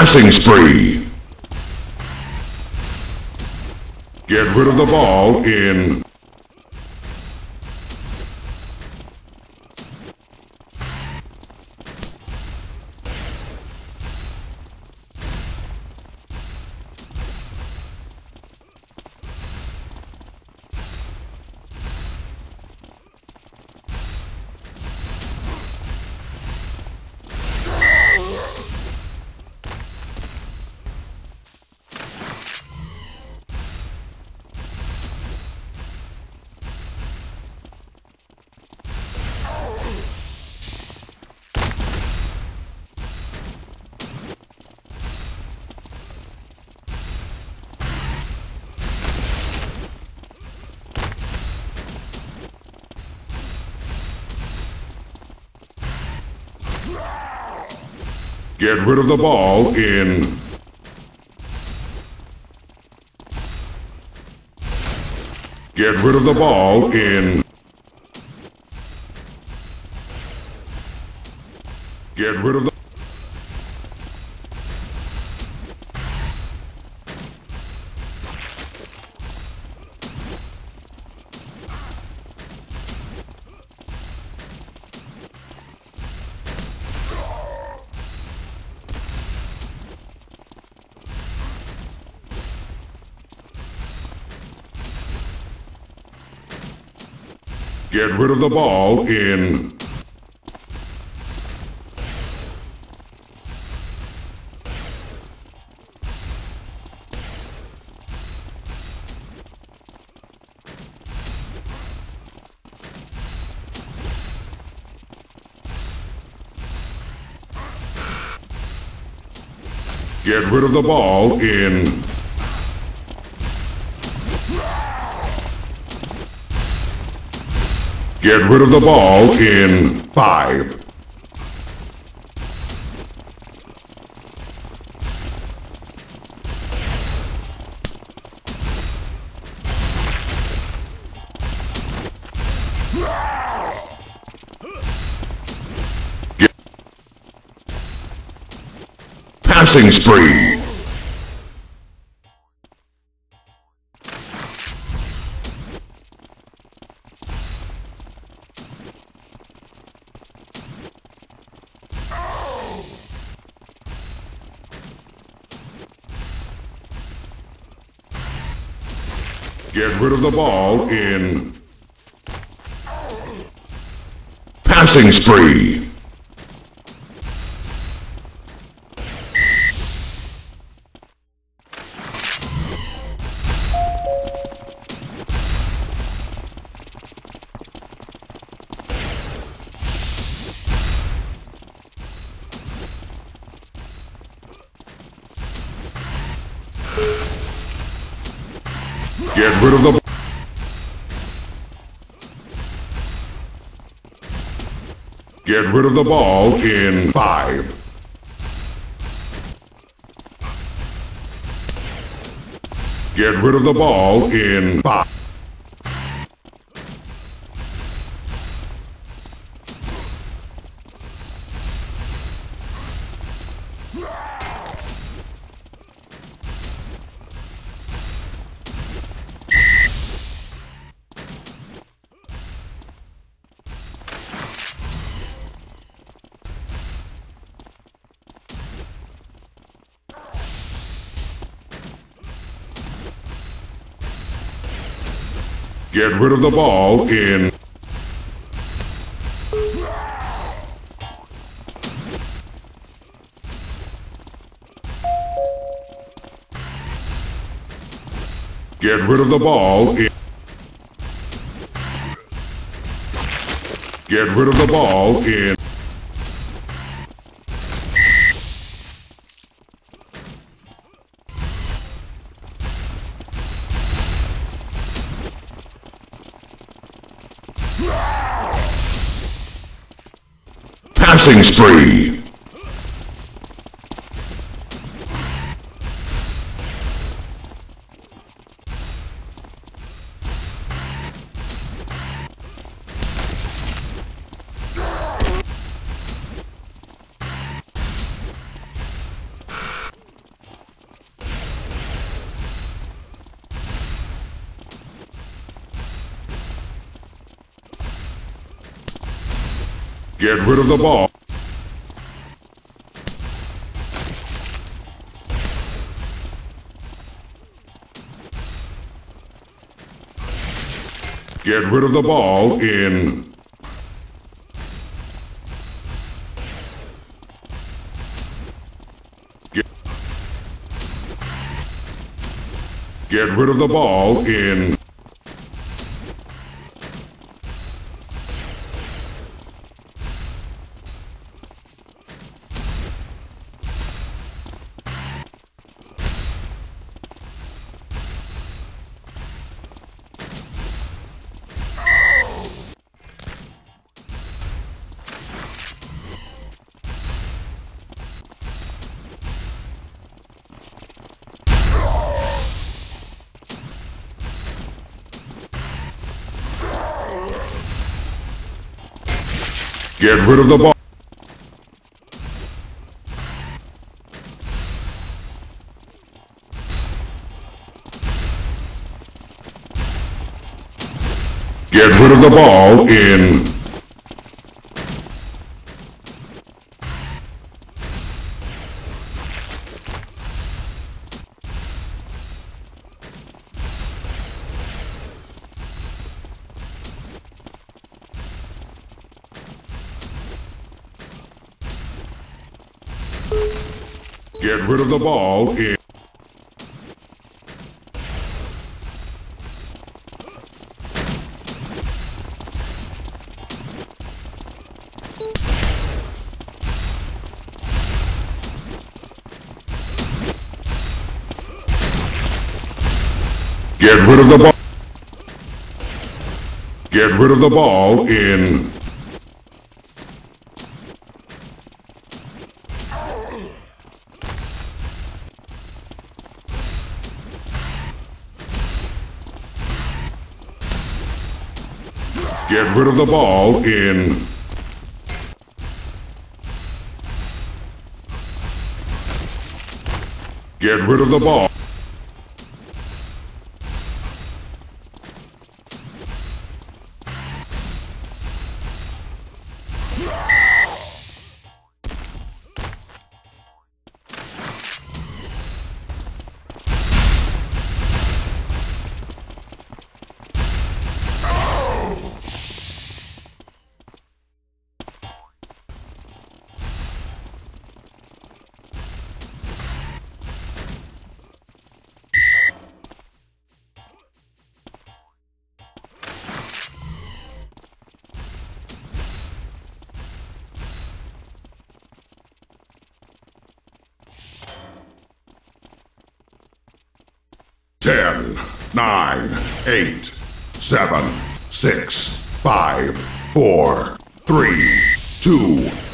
Passing spree. Get rid of the ball in. Get rid of the ball in. Get rid of the ball in. Get rid of the. Get rid of the ball in. Get rid of the ball in. Get rid of the ball in 5. Passing spree. Get rid of the ball in. Passing spree. Get rid of the. Get rid of the ball in 5. Get rid of the ball in 5. Get rid of the ball in. Get rid of the ball in. Get rid of the ball in. Passing spree. Get rid of the ball. Get rid of the ball in. Get rid of the ball in. Get rid of the ball. Get rid of the ball in. Get rid of the ball in. Get rid of the ball. Get rid of the ball in. Get rid of the ball in. Get rid of the ball. Ten, 9, 8, 7, 6, 5, 4, 3, 2,